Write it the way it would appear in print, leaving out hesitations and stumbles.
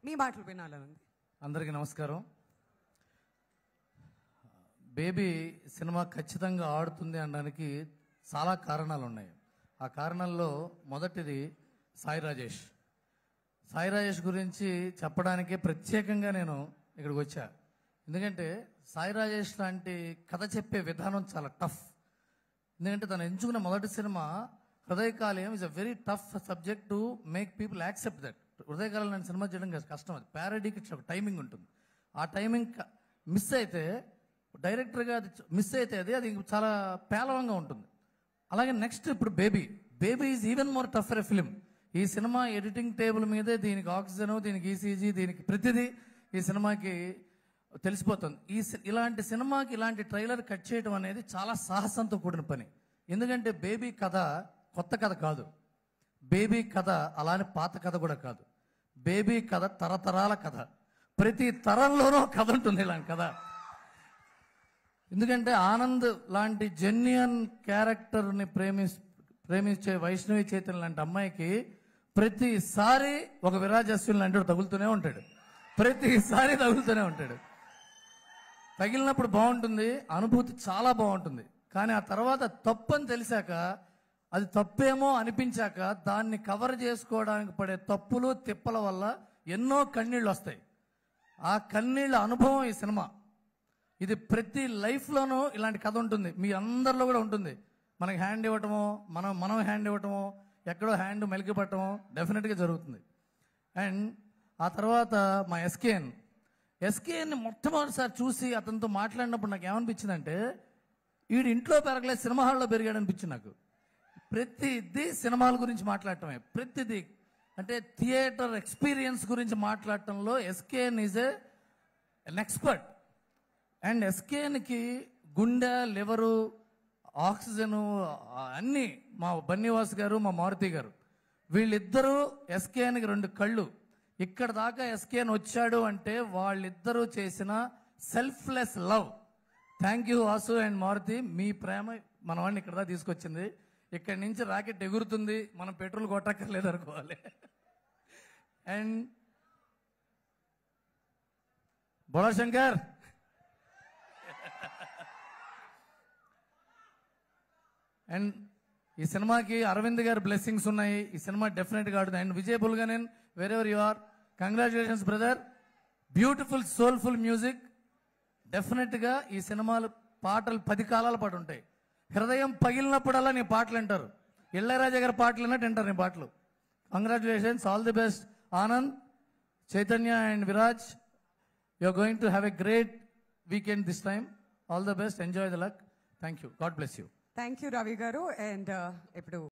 మీ మాటలు వినాలనుంది. అందరికీ నమస్కారం. బేబీ సినిమా ఖచ్చితంగా ఆడుతుంది అనడానికి చాలా కారణాలు ఉన్నాయి. ఆ కారణాల్లో మొదటిది సాయి రాజేష్. సాయి రాజేష్ గురించి చెప్పడానికే ప్రత్యేకంగా నేను ఇక్కడికి వచ్చా. ఎందుకంటే సాయి రాజేష్ లాంటి కథ చెప్పే విధానం చాలా టఫ్. ఎందుకంటే తను ఎంచుకున్న మొదటి సినిమా Hrudayakaleyam is a very tough subject to make people accept that. Hrudayakalam లాంటి సినిమా చేయడం కష్టం. అది ప్యారడీకి ఒక టైమింగ్ ఉంటుంది. ఆ టైమింగ్ మిస్ అయితే డైరెక్టర్గా అది మిస్ అయితే అది చాలా పేలవంగా ఉంటుంది. అలాగే నెక్స్ట్ ఇప్పుడు Baby is even more tougher a film. ఈ సినిమా ఎడిటింగ్ టేబుల్ మీదే దీనికి ఆక్సిజన్, దీనికి ఈసీజీ, దీనికి ప్రతిదీ ఈ సినిమాకి తెలిసిపోతుంది. ఇలాంటి సినిమాకి ఇలాంటి ట్రైలర్ కట్ చేయడం అనేది చాలా సాహసంతో కూడిన పని. ఎందుకంటే బేబీ కథ కొత్త కథ కాదు. బేబీ కథ అలానే పాత కథ కూడా కాదు. బేబీ కథ తరతరాల కథ. ప్రతి తరంలోనూ కథ ఉంటుంది ఇలాంటి కథ. ఎందుకంటే ఆనంద్ లాంటి జెన్యున్ క్యారెక్టర్ని ప్రేమించే వైష్ణవి చైతన్య లాంటి అమ్మాయికి ప్రతిసారి ఒక విరాజ్ అశ్విన్ లాంటి తగులుతూనే ఉంటాడు. ప్రతిసారి తగులుతూనే ఉంటాడు. తగిలినప్పుడు బాగుంటుంది, అనుభూతి చాలా బాగుంటుంది. కానీ ఆ తర్వాత తప్పని తెలిసాక, అది తప్పేమో అనిపించాక దాన్ని కవర్ చేసుకోవడానికి పడే తప్పులు తిప్పల వల్ల ఎన్నో కన్నీళ్ళు వస్తాయి. ఆ కన్నీళ్ళ అనుభవం ఈ సినిమా. ఇది ప్రతి లైఫ్లోనూ ఇలాంటి కథ ఉంటుంది. మీ అందరిలో కూడా ఉంటుంది. మనకి హ్యాండ్ ఇవ్వటమో, మనం హ్యాండ్ ఇవ్వటమో, ఎక్కడో హ్యాండ్ మెలికి పట్టమో డెఫినెట్గా జరుగుతుంది. అండ్ ఆ తర్వాత మా ఎస్కేఎన్ని మొట్టమొదటిసారి చూసి అతనితో మాట్లాడినప్పుడు నాకు ఏమనిపించిందంటే, వీడి ఇంట్లో పెరగలేదు, సినిమా హాల్లో పెరిగాడు అనిపించింది నాకు. ప్రతిదీ సినిమాల గురించి మాట్లాడటమే. ప్రతిదీ అంటే థియేటర్ ఎక్స్పీరియన్స్ గురించి మాట్లాడటంలో SKN is an expert. And ఎస్కేఎన్కి గుండె, లివరు, ఆక్సిజను అన్నీ మా బన్నీవాస్ గారు, మా మారుతి గారు, వీళ్ళిద్దరూ ఎస్కేఎన్కి 2 కళ్ళు. ఇక్కడ దాకా ఎస్కేఎన్ వచ్చాడు అంటే వాళ్ళిద్దరూ చేసిన selfless love. Thank you Vasu and Maruthi. మీ ప్రేమ మన వాడిని ఇక్కడ దాకా తీసుకొచ్చింది. ఇక్కడి నుంచి రాకెట్ ఎగురుతుంది, మనం పెట్రోల్ కొట్టక్కర్లేదు అనుకోవాలి. అండ్ బోళా శంకర్, అండ్ ఈ సినిమాకి అరవింద్ గారి బ్లెస్సింగ్స్ ఉన్నాయి. ఈ సినిమా డెఫినెట్గా ఆడుతుంది. And Vijay Bulganin, wherever you are, congratulations brother. Beautiful soulful music. డెఫినెట్గా ఈ సినిమాలు పాటలు 10 కాలాల పాటు ఉంటాయి. హృదయం పగిలినప్పుడల్లా నీ పాటలు వింటారు. ఇళ్ళరాజా గారి పాటలు విన్నట్టు వింటారు నీ పాటలు. Congratulations, all the best Anand, Chaitanya and Viraj. You are going to have a great weekend this time. All the best, enjoy the luck. Thank you, God bless you. Thank you Ravi గారు. అండ్ ఇప్పుడు